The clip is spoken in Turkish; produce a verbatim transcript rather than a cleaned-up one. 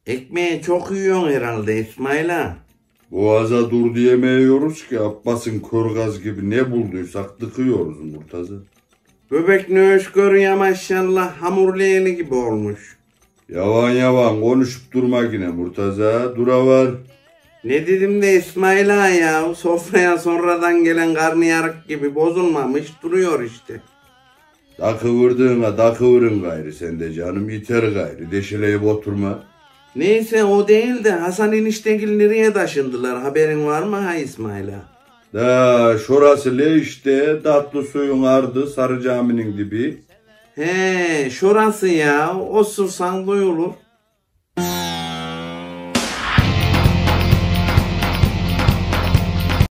Ekmeği çok yiyorsun herhalde İsmail'a. Boğaza dur diyemiyoruz ki Abbas'ın kör gaz gibi ne bulduysak tıkıyoruz Murtaza. Göbek nöğüş görüyor maşallah, hamurlu eli gibi olmuş. Yavan yavan konuşup durma yine Murtaza, dura var. Ne dedim de İsmail'a ya, sofraya sonradan gelen karnıyarık gibi bozulmamış duruyor işte. Takıvırdığına takıvırın gayrı sen de canım, yeter gayrı, deşeleyip oturma. Neyse o değil de Hasan eniştegil nereye taşındılar, haberin var mı ha İsmail'a? Da şurası le işte, tatlı suyun ardı, Sarı Cami'nin dibi. He şurası ya, osursan duyulur.